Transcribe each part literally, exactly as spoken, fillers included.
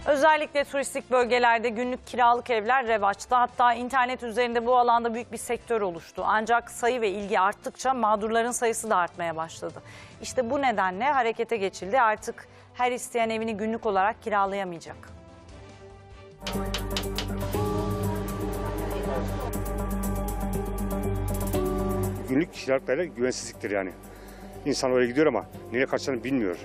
Özellikle turistik bölgelerde günlük kiralık evler revaçta. Hatta internet üzerinde bu alanda büyük bir sektör oluştu. Ancak sayı ve ilgi arttıkça mağdurların sayısı da artmaya başladı. İşte bu nedenle harekete geçildi. Artık her isteyen evini günlük olarak kiralayamayacak. Günlük kiralıklarla güvensizliktir yani. İnsan oraya gidiyor ama nereye kaçacağını bilmiyor.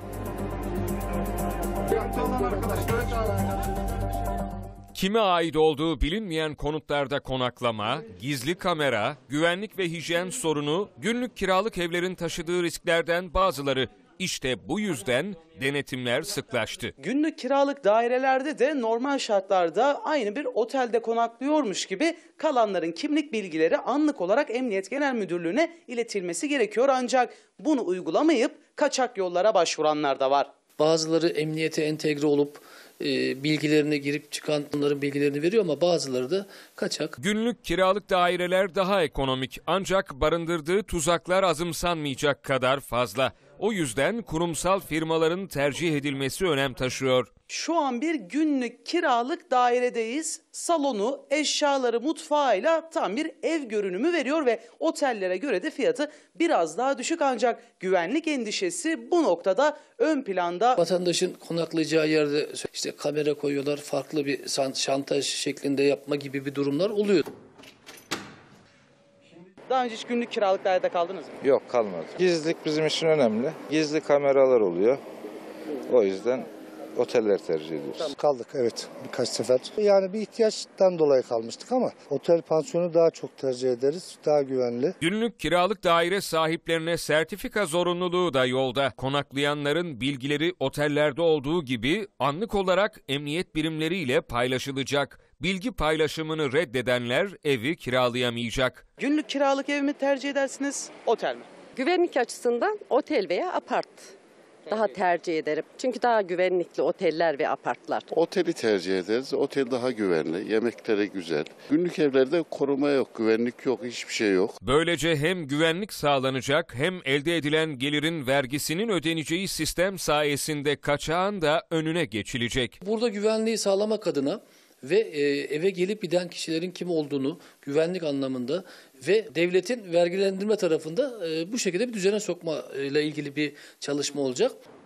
Kime ait olduğu bilinmeyen konutlarda konaklama, gizli kamera, güvenlik ve hijyen sorunu günlük kiralık evlerin taşıdığı risklerden bazıları. İşte bu yüzden denetimler sıklaştı. Günlük kiralık dairelerde de normal şartlarda aynı bir otelde konaklıyormuş gibi kalanların kimlik bilgileri anlık olarak Emniyet Genel Müdürlüğü'ne iletilmesi gerekiyor. Ancak bunu uygulamayıp kaçak yollara başvuranlar da var. Bazıları emniyete entegre olup e, bilgilerine girip çıkanların bilgilerini veriyor ama bazıları da kaçak. Günlük kiralık daireler daha ekonomik ancak barındırdığı tuzaklar azımsanmayacak kadar fazla. O yüzden kurumsal firmaların tercih edilmesi önem taşıyor. Şu an bir günlük kiralık dairedeyiz. Salonu, eşyaları, mutfağıyla tam bir ev görünümü veriyor ve otellere göre de fiyatı biraz daha düşük, ancak güvenlik endişesi bu noktada ön planda. Vatandaşın konaklayacağı yerde işte kamera koyuyorlar, farklı bir şantaj şeklinde yapma gibi bir durumlar oluyor. Daha önce hiç günlük kiralık dairede kaldınız mı? Yok, kalmadı. Gizlilik bizim için önemli. Gizli kameralar oluyor. O yüzden oteller tercih ediyoruz. Kaldık evet, birkaç sefer. Yani bir ihtiyaçtan dolayı kalmıştık ama otel pansiyonu daha çok tercih ederiz. Daha güvenli. Günlük kiralık daire sahiplerine sertifika zorunluluğu da yolda. Konaklayanların bilgileri otellerde olduğu gibi anlık olarak emniyet birimleriyle paylaşılacak. Bilgi paylaşımını reddedenler evi kiralayamayacak. Günlük kiralık ev mi tercih edersiniz, otel mi? Güvenlik açısından otel veya apart daha tercih ederim. Çünkü daha güvenlikli oteller ve apartlar. Oteli tercih ederiz. Otel daha güvenli, yemekleri güzel. Günlük evlerde koruma yok, güvenlik yok, hiçbir şey yok. Böylece hem güvenlik sağlanacak hem elde edilen gelirin vergisinin ödeneceği sistem sayesinde kaçağın da önüne geçilecek. Burada güvenliği sağlamak adına ve e, eve gelip giden kişilerin kim olduğunu güvenlik anlamında ve devletin vergilendirme tarafında e, bu şekilde bir düzene sokma ile ilgili bir çalışma olacak.